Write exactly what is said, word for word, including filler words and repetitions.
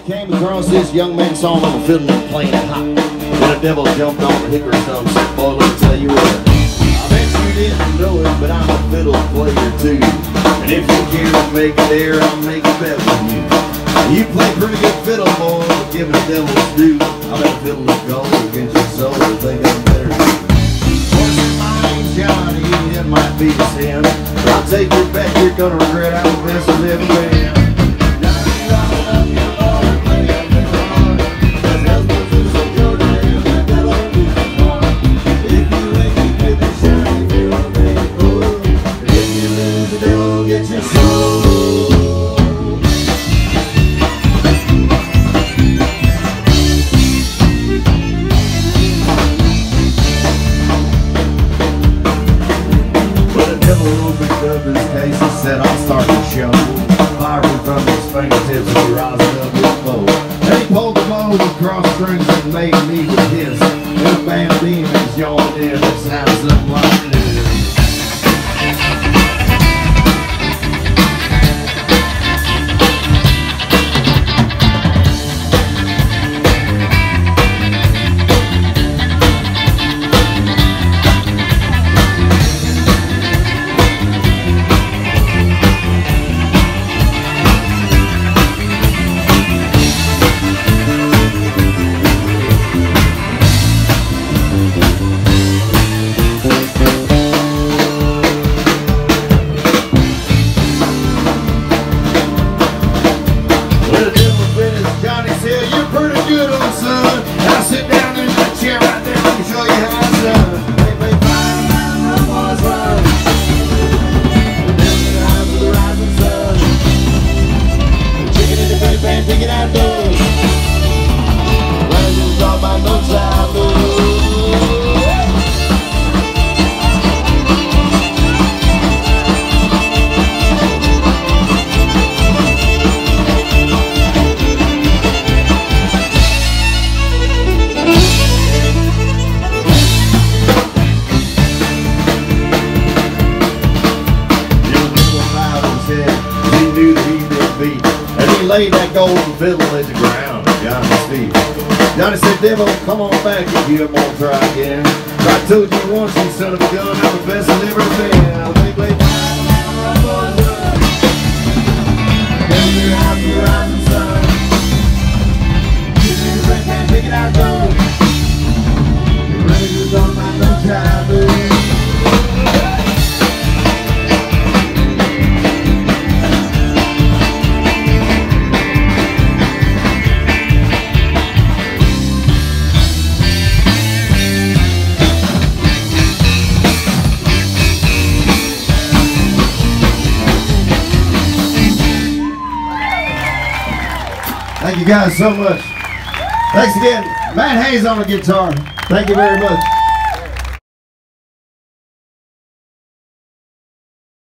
came across this young man song on the fiddle and playing it hot. Then a devil jumped on the hickory stump and said, boy, let me tell you what. I bet you didn't know it, but I'm a fiddle player too. And if you care to make it there, I'll make a bet with you. You play pretty good fiddle, boy, but give it a devil's due. I bet a fiddle is gold against your soul and think I'm better than you. Of course, my name's Johnny, it might be the sin, but I'll take your bet, you're gonna regret how the best has ever been. He said, I'll start the show. Firing from his fingertips and he rising up his bow. Then he pulled the bow with cross strings and made me with his. And a band demons yawned in and sounds something like this. You're pretty good, old son. Now sit down in that chair right there. Let me show you how it's done. They play fire, fire, run, boys, run. Down to the eyes of the rising sun. Chicken in the great band, picking out doors. Rising off by no side, and he laid that golden fiddle at the ground at Johnny's feet. Johnny said, devil, come on back if you ever want to try again. I told you once, you son of a gun, I'm the best I've ever been. They play fire, fire, boys, run. Down your house, the rising sun. Get you the red man, pick it out, go. You're ready to go, my no time, baby. Thank you guys so much. Thanks again. Matt Hayes on the guitar. Thank you very much.